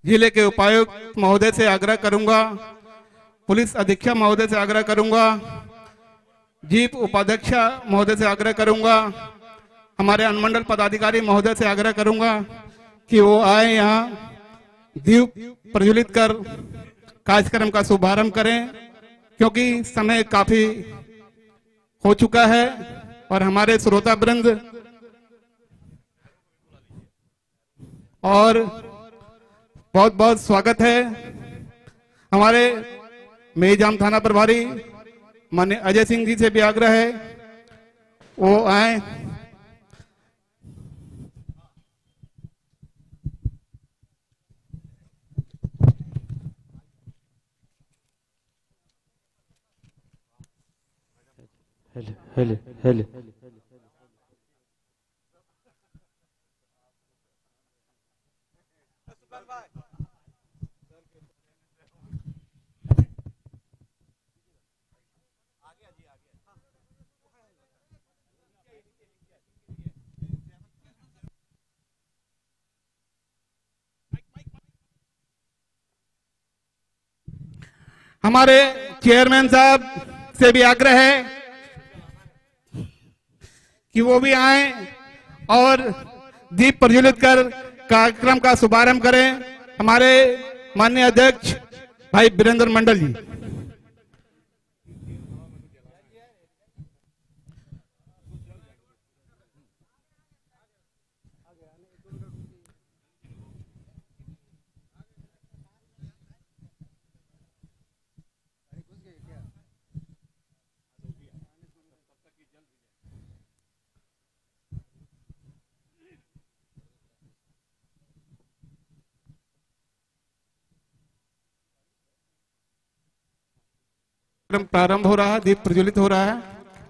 जिले के उपायुक्त महोदय से आग्रह करूंगा, पुलिस अधीक्षक महोदय से आग्रह करूंगा, जीप उपाध्यक्ष महोदय से आग्रह करूंगा, हमारे अनुमंडल पदाधिकारी महोदय से आग्रह करूंगा कि वो आए यहाँ दीप प्रज्वलित कर कार्यक्रम का शुभारंभ करें, क्योंकि समय काफी हो चुका है और हमारे श्रोता वृंद और बहुत बहुत स्वागत है। हमारे मेजाम थाना प्रभारी माननीय अजय सिंह जी से भी आग्रह है वो आए। हेलो हेलो हमारे चेयरमैन साहब से भी आग्रह है कि वो भी आए और दीप प्रज्वलित कर कार्यक्रम का शुभारंभ करें। हमारे माननीय अध्यक्ष भाई वीरेंद्र मंडल जी। प्रारंभ हो रहा है, दीप प्रज्वलित हो रहा है।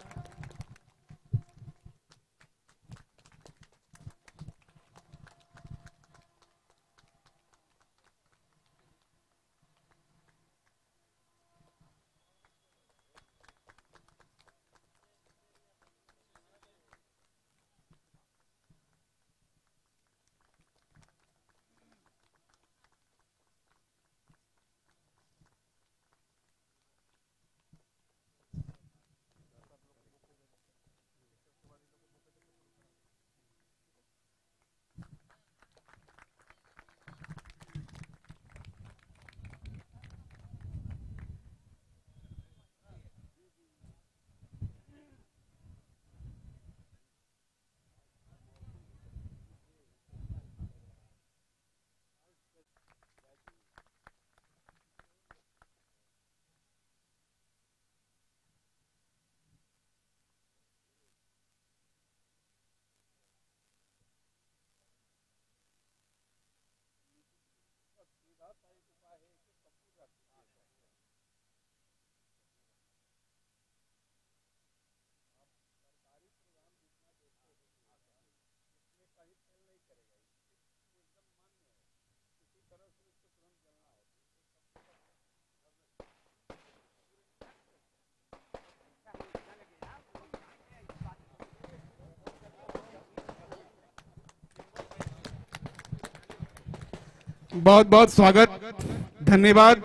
बहुत बहुत स्वागत, धन्यवाद।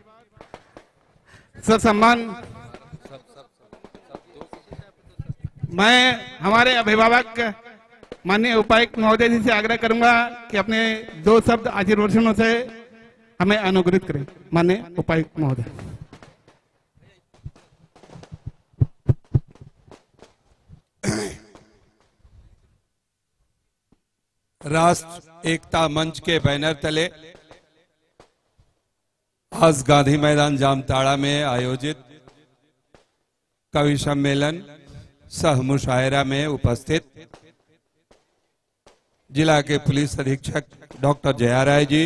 सर सम्मान मैं हमारे अभिभावक माननीय उपायुक्त महोदय जी से आग्रह करूंगा कि अपने 2 शब्द आशीर्वचनों से हमें अनुग्रहित करें। माननीय उपायुक्त महोदय। राष्ट्र एकता मंच के बैनर तले आज गांधी मैदान जामताड़ा में आयोजित कवि सम्मेलन सह मुशायरा में उपस्थित जिला के पुलिस अधीक्षक डॉक्टर जया राय जी,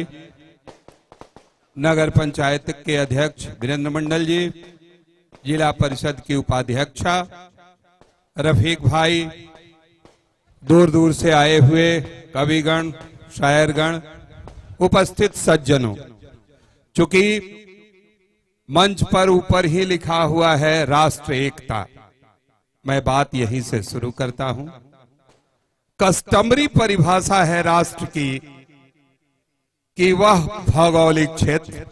नगर पंचायत के अध्यक्ष वीरेंद्र मंडल जी, जिला परिषद की उपाध्यक्षा रफीक भाई, दूर दूर से आए हुए कविगण, शायरगण, उपस्थित सज्जनों, चूंकि मंच पर ऊपर ही लिखा हुआ है राष्ट्र एकता, मैं बात यहीं से शुरू करता हूं। कस्टमरी परिभाषा है राष्ट्र की कि वह भौगोलिक क्षेत्र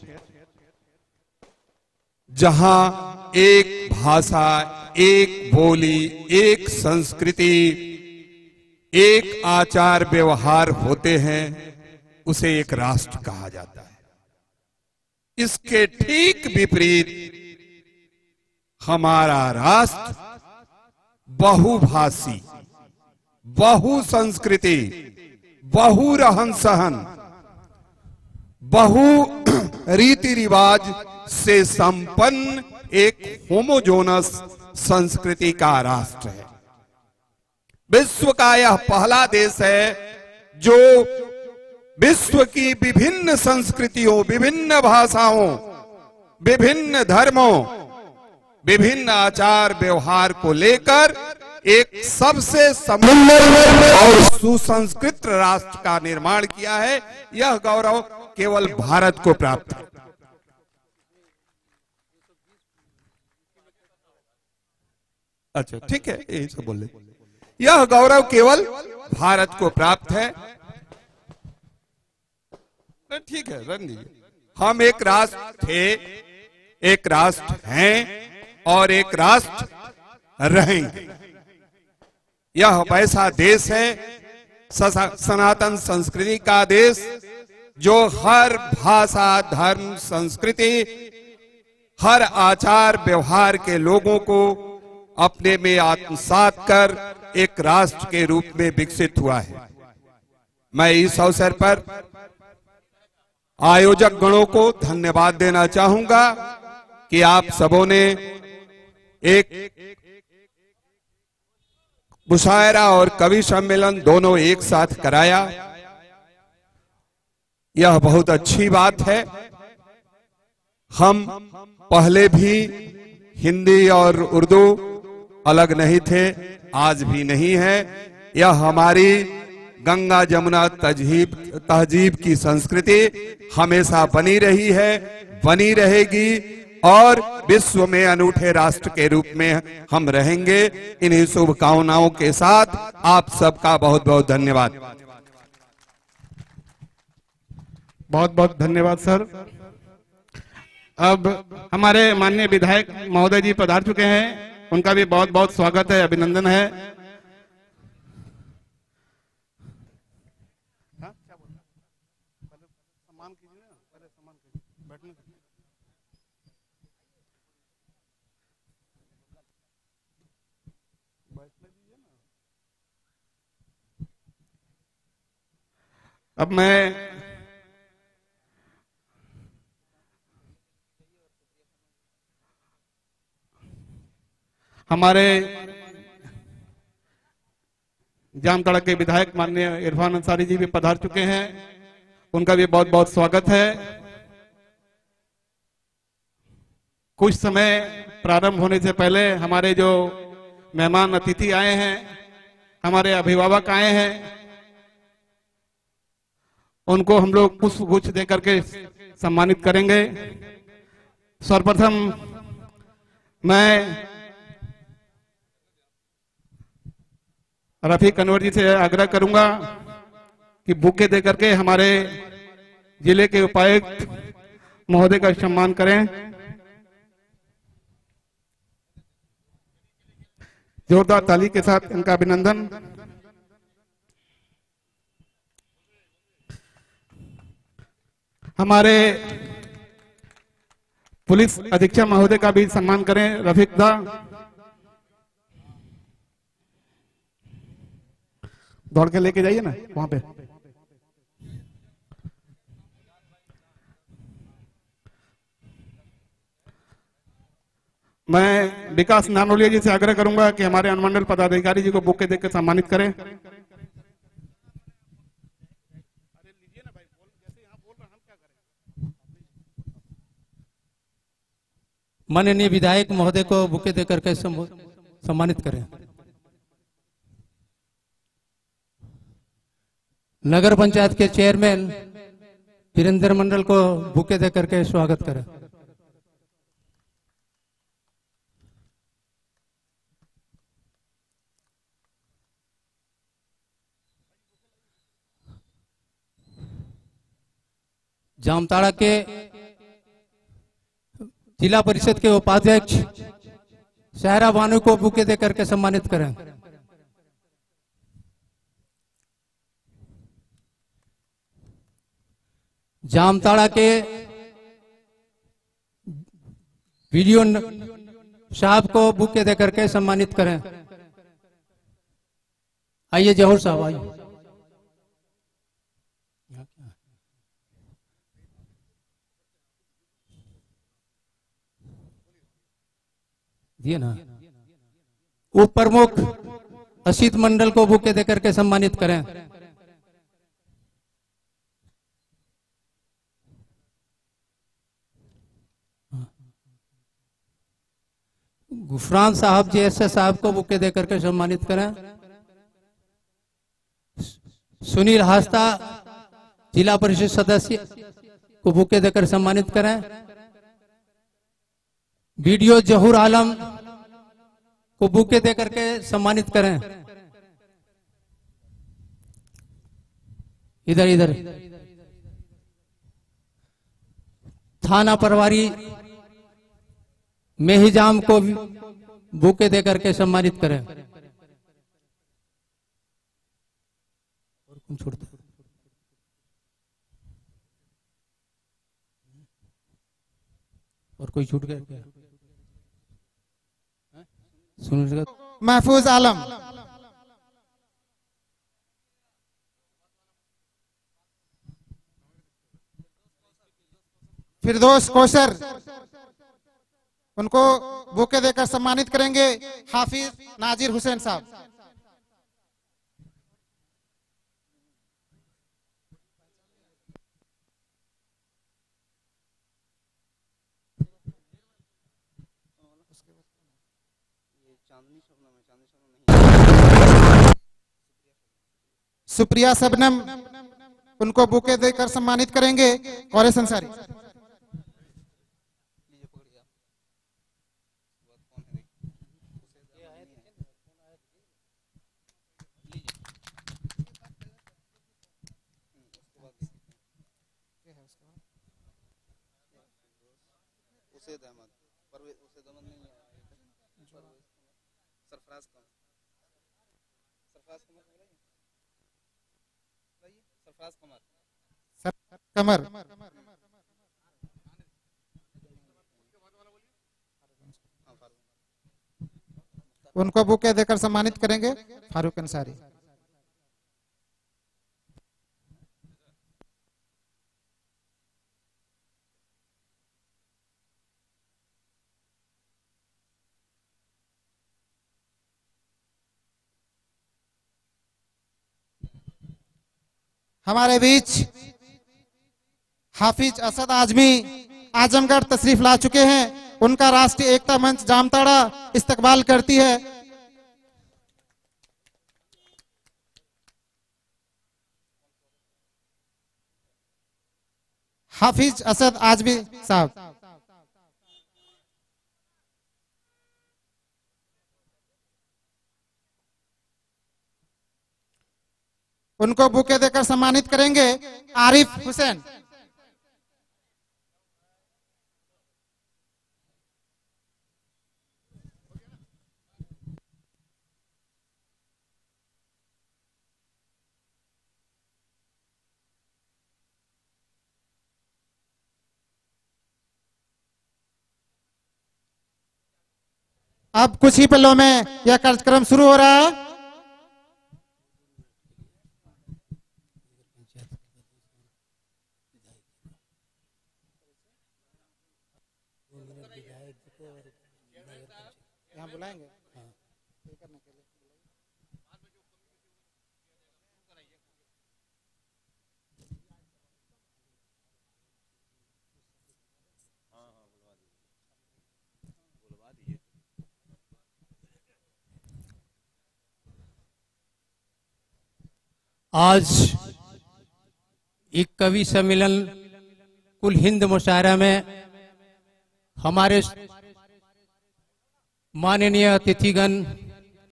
जहां एक भाषा, एक बोली, एक संस्कृति, एक आचार व्यवहार होते हैं, उसे एक राष्ट्र कहा जाता है। इसके ठीक विपरीत हमारा राष्ट्र बहुभाषी, बहुसंस्कृति, बहु रहन सहन, बहु रीति रिवाज से संपन्न एक होमोजोनस संस्कृति का राष्ट्र है। विश्व का यह पहला देश है जो विश्व की विभिन्न संस्कृतियों, विभिन्न भाषाओं, विभिन्न धर्मों, विभिन्न आचार व्यवहार को लेकर एक सबसे समुन्नत और सुसंस्कृत राष्ट्र का निर्माण किया है। यह गौरव केवल भारत को प्राप्त है। अच्छा, ठीक है, यही सब बोल रहे। यह गौरव केवल भारत को प्राप्त है। ठीक है, रन दीजिए। हम एक राष्ट्र थे, एक राष्ट्र हैं और एक राष्ट्र रहेंगे। यह वैसा देश है, सनातन संस्कृति का देश, जो हर भाषा, धर्म, संस्कृति, हर आचार व्यवहार के लोगों को अपने में आत्मसात कर एक राष्ट्र के रूप में विकसित हुआ है। मैं इस अवसर पर आयोजक गणों को धन्यवाद देना चाहूंगा कि आप सबों ने एक मुशायरा और कवि सम्मेलन दोनों एक साथ कराया। यह बहुत अच्छी बात है। हम पहले भी हिंदी और उर्दू अलग नहीं थे, आज भी नहीं है। यह हमारी गंगा जमुना तहजीब की संस्कृति हमेशा बनी रही है, बनी रहेगी और विश्व में अनूठे राष्ट्र के रूप में हम रहेंगे। इन्हीं शुभकामनाओं के साथ आप सबका बहुत बहुत धन्यवाद। बहुत बहुत धन्यवाद सर। अब हमारे माननीय विधायक महोदय जी पधार चुके हैं, उनका भी बहुत बहुत स्वागत है, अभिनंदन है। अब मैं हमारे जामताड़ा के विधायक माननीय इरफान अंसारी जी भी पधार चुके हैं, उनका भी बहुत बहुत स्वागत है। कुछ समय प्रारंभ होने से पहले हमारे जो मेहमान अतिथि आए हैं, हमारे अभिभावक आए हैं, उनको हम लोग पुष्पगुच्छ देकर के सम्मानित करेंगे। सर्वप्रथम मैं रफीक अनवर जी से आग्रह करूंगा कि बुके देकर के हमारे जिले के उपायुक्त महोदय का सम्मान करें। जोरदार ताली के साथ इनका अभिनंदन। हमारे पुलिस अधीक्षक महोदय का भी सम्मान करें। रफीक दा, दौड़ के लेके जाइए ना वहां पे। मैं विकास नानोलिया जी से आग्रह करूंगा कि हमारे अनुमंडल पदाधिकारी जी को बुके देकर सम्मानित करें। माननीय विधायक महोदय को बुके देकर के सम्मानित करें। नगर पंचायत के चेयरमैन वीरेंद्र मंडल को बुके देकर के स्वागत करें। जामताड़ा के जिला परिषद के उपाध्यक्ष सहरा बानू को बुके दे करके सम्मानित करें। जामताड़ा के वीडियो साहब को बुके दे करके सम्मानित करें। आइए जहूर साहब आइए। दिए ना। उप प्रमुख असित मंडल को बुके दे करके सम्मानित करें। गुफरान साहब JSS साहब को बुके दे करके सम्मानित करें। सुनील हास्ता जिला परिषद सदस्य को बुके देकर सम्मानित करें। वीडियो जहूर आलम को बुके दे करके सम्मानित करें। इधर इधर थाना प्रभारी मेहिजाम को बुके दे करके सम्मानित करें। और कौन छोड़ता है? और कोई छूट गया क्या? सुन महफूज आलम, फिरदौस कौसर, उनको बुके देकर सम्मानित करेंगे हाफिज नाजिर हुसैन साहब। सुप्रिया सबनम, उनको बुके देकर सम्मानित करेंगे कौरेस अंसारी। कमर, उनको बुके देकर सम्मानित करेंगे फारूक अंसारी। हमारे बीच हाफिज असद आजमी आजमगढ़ तशरीफ ला चुके हैं। उनका राष्ट्रीय एकता मंच जामताड़ा इस्तकबाल करती है। हाफिज असद आजमी साहब, उनको बुके देकर सम्मानित करेंगे आरिफ हुसैन। अब कुछ ही पलों में यह कार्यक्रम शुरू हो रहा है। यहाँ बुलाएंगे करने के लिए। आज एक कवि सम्मेलन कुल हिंद मुशायरा में हमारे माननीय अतिथिगण